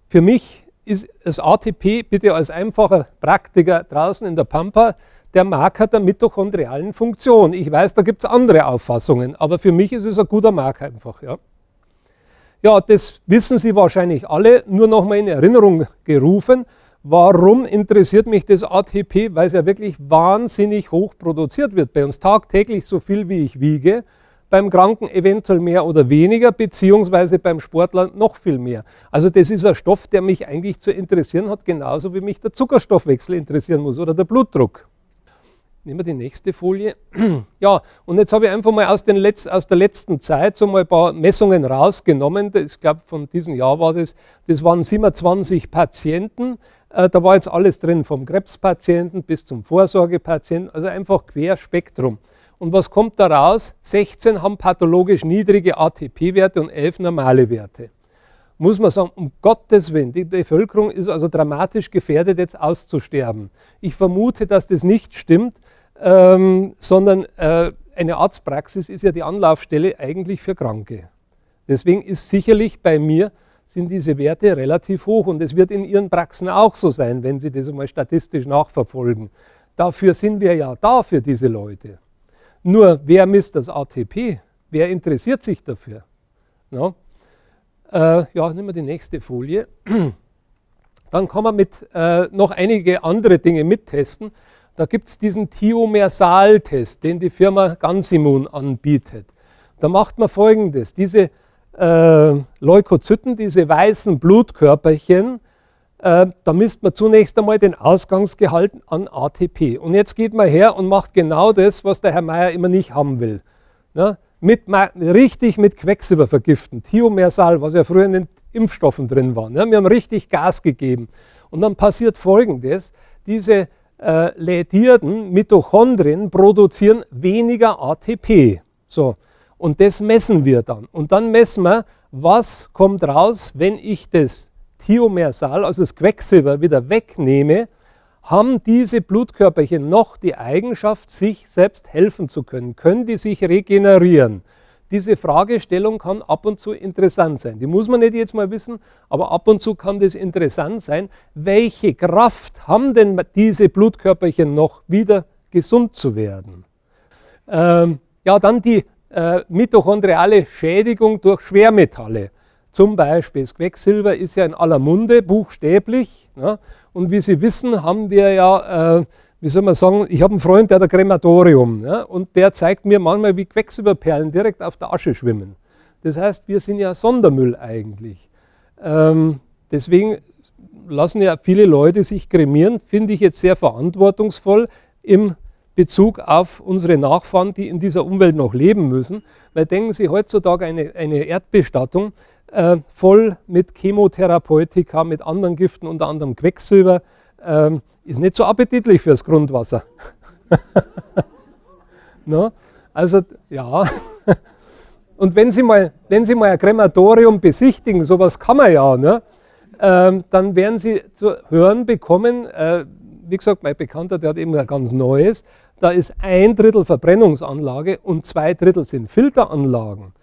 Für mich ist das ATP, bitte als einfacher Praktiker draußen in der Pampa, der Marker der mitochondrialen Funktion. Ich weiß, da gibt es andere Auffassungen, aber für mich ist es ein guter Marker einfach. Ja. Ja, das wissen Sie wahrscheinlich alle, nur nochmal in Erinnerung gerufen. Warum interessiert mich das ATP? Weil es ja wirklich wahnsinnig hoch produziert wird. Bei uns tagtäglich so viel, wie ich wiege. Beim Kranken eventuell mehr oder weniger, beziehungsweise beim Sportler noch viel mehr. Also das ist ein Stoff, der mich eigentlich zu interessieren hat, genauso wie mich der Zuckerstoffwechsel interessieren muss oder der Blutdruck. Nehmen wir die nächste Folie. Ja, und jetzt habe ich einfach mal aus der letzten Zeit so mal ein paar Messungen rausgenommen. Ich glaube, von diesem Jahr war das. Das waren 27 Patienten. Da war jetzt alles drin, vom Krebspatienten bis zum Vorsorgepatienten, also einfach Querspektrum. Und was kommt da raus? 16 haben pathologisch niedrige ATP-Werte und 11 normale Werte. Muss man sagen, um Gottes Willen, die Bevölkerung ist also dramatisch gefährdet, jetzt auszusterben. Ich vermute, dass das nicht stimmt, sondern eine Arztpraxis ist ja die Anlaufstelle eigentlich für Kranke. Deswegen ist sicherlich bei mir, sind diese Werte relativ hoch und es wird in Ihren Praxen auch so sein, wenn Sie das einmal statistisch nachverfolgen. Dafür sind wir ja da für diese Leute. Nur, wer misst das ATP? Wer interessiert sich dafür? No? Ja, nehmen wir die nächste Folie. Dann kann man mit noch einige andere Dinge mittesten. Da gibt es diesen Thiomersal-Test, den die Firma Gansimmun anbietet. Da macht man Folgendes. Diese Leukozyten, diese weißen Blutkörperchen, da misst man zunächst einmal den Ausgangsgehalt an ATP. Und jetzt geht man her und macht genau das, was der Herr Meier immer nicht haben will. Ja, richtig mit Quecksilber vergiften, Thiomersal, was ja früher in den Impfstoffen drin war. Ja, wir haben richtig Gas gegeben. Und dann passiert Folgendes, diese lädierten Mitochondrien produzieren weniger ATP. So. Und das messen wir dann. Und dann messen wir, was kommt raus, wenn ich das Thiomersal, also das Quecksilber, wieder wegnehme, haben diese Blutkörperchen noch die Eigenschaft, sich selbst helfen zu können. Können die sich regenerieren? Diese Fragestellung kann ab und zu interessant sein. Die muss man nicht jetzt mal wissen, aber ab und zu kann das interessant sein. Welche Kraft haben denn diese Blutkörperchen noch, wieder gesund zu werden? Ja, dann die mitochondriale Schädigung durch Schwermetalle. Zum Beispiel, das Quecksilber ist ja in aller Munde, buchstäblich. Ja, und wie Sie wissen, haben wir ja, wie soll man sagen, ich habe einen Freund, der hat ein Krematorium. Ja, und der zeigt mir manchmal, wie Quecksilberperlen direkt auf der Asche schwimmen. Das heißt, wir sind ja Sondermüll eigentlich. Deswegen lassen ja viele Leute sich kremieren, finde ich jetzt sehr verantwortungsvoll im Bezug auf unsere Nachfahren, die in dieser Umwelt noch leben müssen. Weil denken Sie, heutzutage eine Erdbestattung voll mit Chemotherapeutika, mit anderen Giften, unter anderem Quecksilber, ist nicht so appetitlich fürs Grundwasser. No? Also, ja. Und wenn Sie mal ein Krematorium besichtigen, sowas kann man ja, ne? Dann werden Sie zu hören bekommen, wie gesagt, mein Bekannter, der hat eben ein ganz neues, da ist 1/3 Verbrennungsanlage und 2/3 sind Filteranlagen.